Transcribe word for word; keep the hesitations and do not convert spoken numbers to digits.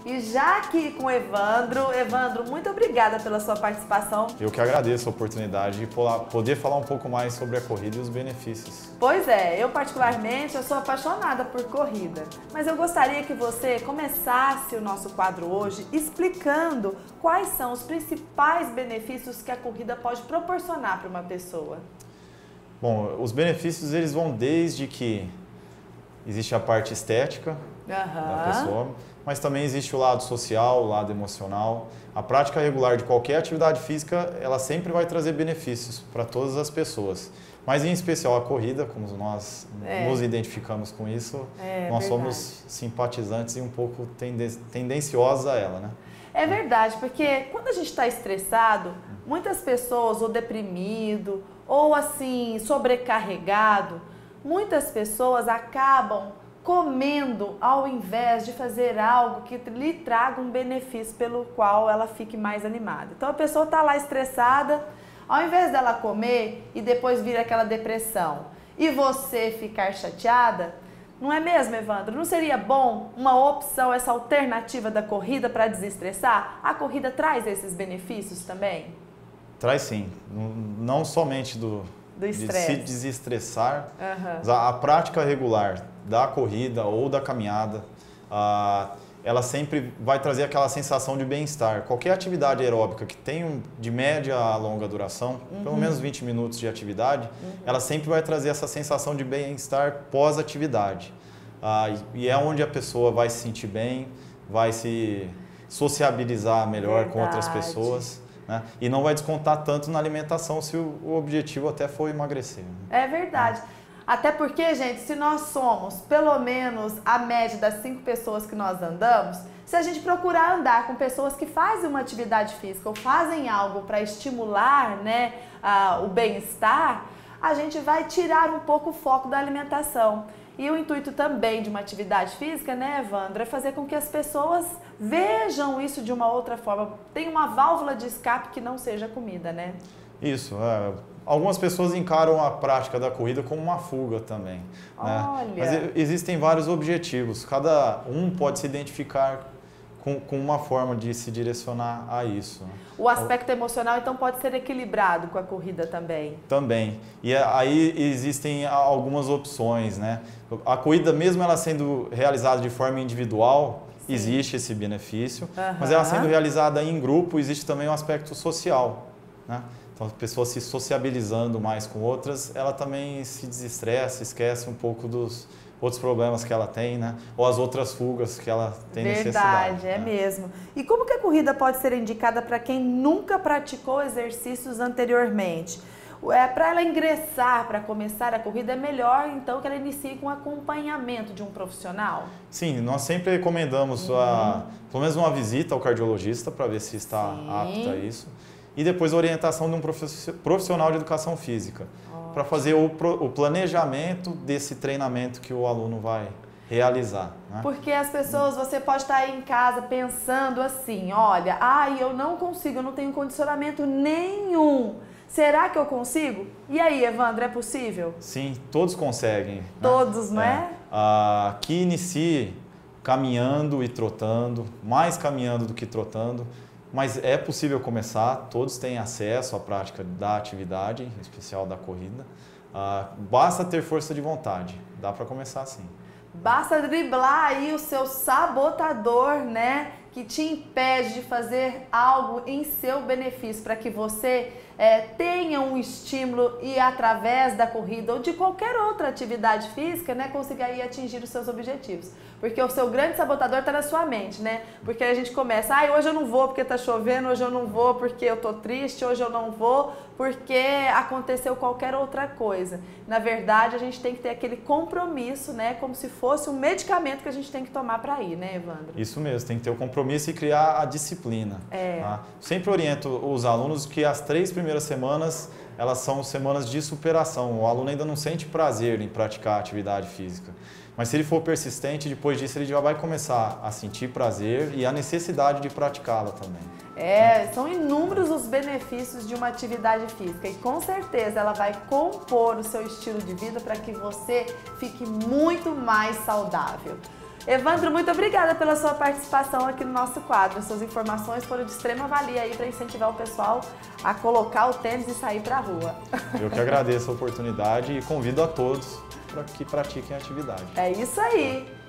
E já aqui com o Evandro, Evandro, muito obrigada pela sua participação. Eu que agradeço a oportunidade de poder falar um pouco mais sobre a corrida e os benefícios. Pois é, eu particularmente eu sou apaixonada por corrida, mas eu gostaria que você começasse o nosso quadro hoje explicando quais são os principais benefícios que a corrida pode proporcionar para uma pessoa. Bom, os benefícios eles vão desde que existe a parte estética uhum. da pessoa, mas também existe o lado social, o lado emocional. A prática regular de qualquer atividade física, ela sempre vai trazer benefícios para todas as pessoas. Mas em especial a corrida, como nós é. nos identificamos com isso, é, nós verdade. somos simpatizantes e um pouco tenden tendenciosos a ela, né? É verdade, porque quando a gente está estressado, muitas pessoas, ou deprimido, ou assim, sobrecarregado, muitas pessoas acabam comendo ao invés de fazer algo que lhe traga um benefício pelo qual ela fique mais animada. Então a pessoa está lá estressada, ao invés dela comer e depois vir aquela depressão e você ficar chateada, não é mesmo, Evandro? Não seria bom uma opção, essa alternativa da corrida para desestressar? A corrida traz esses benefícios também? Traz sim, não somente do, do de se desestressar, uhum. a, a prática regular da corrida ou da caminhada, a, ela sempre vai trazer aquela sensação de bem-estar. Qualquer atividade aeróbica que tenha de média a longa duração, uhum. pelo menos vinte minutos de atividade, uhum. ela sempre vai trazer essa sensação de bem-estar pós-atividade. Ah, e é onde a pessoa vai se sentir bem, vai se sociabilizar melhor Verdade. com outras pessoas. Né? E não vai descontar tanto na alimentação se o, o objetivo até for emagrecer. É verdade. Até porque, gente, se nós somos pelo menos a média das cinco pessoas que nós andamos, se a gente procurar andar com pessoas que fazem uma atividade física ou fazem algo para estimular, né, a, o bem-estar, a gente vai tirar um pouco o foco da alimentação. E o intuito também de uma atividade física, né, Evandro, é fazer com que as pessoas vejam isso de uma outra forma. Tem uma válvula de escape que não seja comida, né? Isso, é. Algumas pessoas encaram a prática da corrida como uma fuga também. Olha. Né? Mas existem vários objetivos, cada um pode se identificar com, com uma forma de se direcionar a isso. O aspecto emocional, então, pode ser equilibrado com a corrida também? Também. E aí existem algumas opções, né? A corrida, mesmo ela sendo realizada de forma individual, Sim. existe esse benefício, uhum. mas ela sendo realizada em grupo, existe também um aspecto social, né? Então, a pessoa se sociabilizando mais com outras, ela também se desestressa, esquece um pouco dos outros problemas que ela tem, né? Ou as outras fugas que ela tem Verdade, necessidade. Verdade, é né? mesmo. E como que a corrida pode ser indicada para quem nunca praticou exercícios anteriormente? É, para ela ingressar, para começar a corrida, é melhor então que ela inicie com acompanhamento de um profissional? Sim, nós sempre recomendamos uhum. a, pelo menos uma visita ao cardiologista para ver se está Sim. apta a isso. E depois a orientação de um profissional de educação física, para fazer o, o planejamento desse treinamento que o aluno vai realizar. Né? Porque as pessoas, você pode estar aí em casa pensando assim, olha, ai, eu não consigo, eu não tenho condicionamento nenhum. Será que eu consigo? E aí, Evandro, é possível? Sim, todos conseguem. Todos, né? não é? é? Ah, que inicie caminhando e trotando, mais caminhando do que trotando. Mas é possível começar, todos têm acesso à prática da atividade, em especial da corrida. Ah, basta ter força de vontade, dá para começar sim. Basta driblar aí o seu sabotador, né, que te impede de fazer algo em seu benefício, para que você é, tenha um estímulo e através da corrida ou de qualquer outra atividade física, né, consiga aí atingir os seus objetivos. Porque o seu grande sabotador está na sua mente, né? Porque a gente começa, ah, hoje eu não vou porque está chovendo, hoje eu não vou porque eu tô triste, hoje eu não vou porque aconteceu qualquer outra coisa. Na verdade, a gente tem que ter aquele compromisso, né? Como se fosse um medicamento que a gente tem que tomar para ir, né, Evandro? Isso mesmo, tem que ter o compromisso e criar a disciplina. É. Tá? Sempre oriento os alunos que as três primeiras semanas, elas são semanas de superação. O aluno ainda não sente prazer em praticar a atividade física. Mas se ele for persistente, depois disso ele já vai começar a sentir prazer e a necessidade de praticá-la também. É, são inúmeros os benefícios de uma atividade física e com certeza ela vai compor o seu estilo de vida para que você fique muito mais saudável. Evandro, muito obrigada pela sua participação aqui no nosso quadro. Suas informações foram de extrema valia aí para incentivar o pessoal a colocar o tênis e sair para a rua. Eu que agradeço a oportunidade e convido a todos para que pratiquem a atividade. É isso aí.